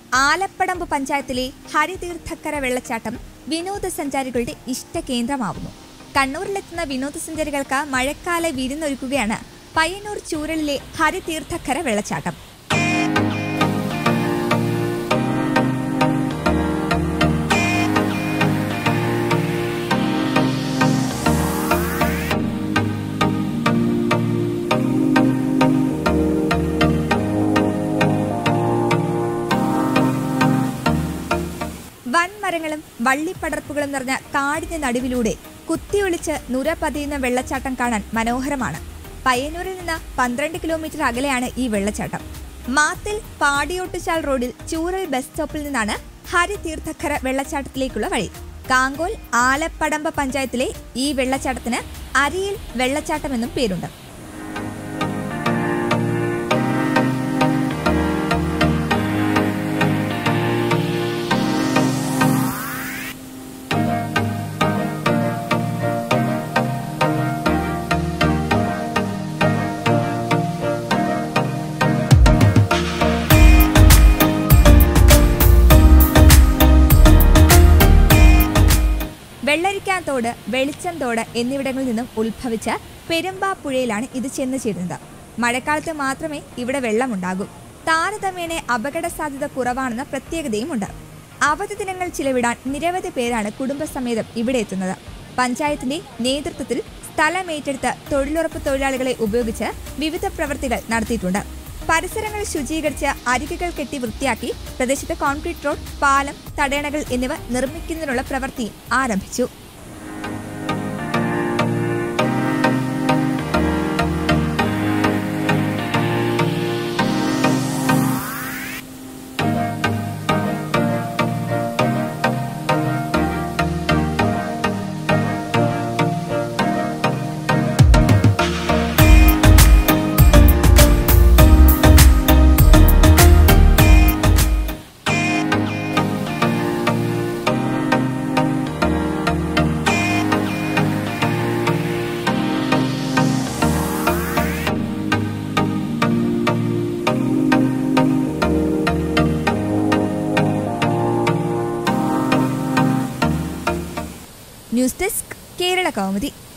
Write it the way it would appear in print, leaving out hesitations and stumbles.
ആലപ്പടമ്പ് പഞ്ചായത്തിലെ ഹരിതീർത്ഥക്കര വെള്ളച്ചാട്ടം വിനോദസഞ്ചാരികളുടെ ഇഷ്ടകേന്ദ്രമാവുന്നു. കണ്ണൂരിലെത്തുന്ന വിനോദസഞ്ചാരികൾക്ക് മഴക്കാല വിരുന്നൊരുക്കുകയാണ് പയ്യന്നൂർ ചൂരലിലെ ഹരിതീർത്ഥക്കര വെള്ളച്ചാട്ടം. വൻമരങ്ങളും വള്ളിപ്പടർപ്പുകളും നിറഞ്ഞ കാടിന്റെ നടുവിലൂടെ കുത്തിയൊളിച്ച് നുര പതിയുന്ന വെള്ളച്ചാട്ടം കാണാൻ മനോഹരമാണ്. പയ്യന്നൂരിൽ നിന്ന് 12 കിലോമീറ്റർ അകലെയാണ് ഈ വെള്ളച്ചാട്ടം. മാത്തിൽ പാടിയോട്ടുചാൽ റോഡിൽ ചൂരൽ ബസ് സ്റ്റോപ്പിൽ നിന്നാണ് ഹരിതീർത്ഥക്കര വെള്ളച്ചാട്ടത്തിലേക്കുള്ള വഴി. കാങ്കോൽ ആലപ്പടമ്പ പഞ്ചായത്തിലെ ഈ വെള്ളച്ചാട്ടത്തിന് അരിയിൽ വെള്ളച്ചാട്ടം എന്നും പേരുണ്ട്. വെള്ളരിക്കാൻ തോട്, വെളിച്ചം തോട് എന്നിവിടങ്ങളിൽ നിന്നും ഉത്ഭവിച്ച പെരുമ്പാപ്പുഴയിലാണ് ഇത് ചെന്നു ചേരുന്നത്. മഴക്കാലത്ത് മാത്രമേ ഇവിടെ വെള്ളമുണ്ടാകൂ. താരതമ്യേന അപകട സാധ്യത കുറവാണെന്ന പ്രത്യേകതയുമുണ്ട്. അവധി ദിനങ്ങൾ ചിലവിടാൻ നിരവധി പേരാണ് കുടുംബസമേതം ഇവിടെ എത്തുന്നത്. പഞ്ചായത്തിന്റെ നേതൃത്വത്തിൽ സ്ഥലമേറ്റെടുത്ത് തൊഴിലുറപ്പ് തൊഴിലാളികളെ ഉപയോഗിച്ച് വിവിധ പ്രവൃത്തികൾ നടത്തിയിട്ടുണ്ട്. പരിസരങ്ങൾ ശുചീകരിച്ച് അരികുകൾ കെട്ടി വൃത്തിയാക്കി പ്രദേശത്ത് കോൺക്രീറ്റ് റോഡ്, പാലം, തടയണകൾ എന്നിവ നിർമ്മിക്കുന്നതിനുള്ള പ്രവൃത്തി ആരംഭിച്ചു. News desk, Kerala Kaumudi.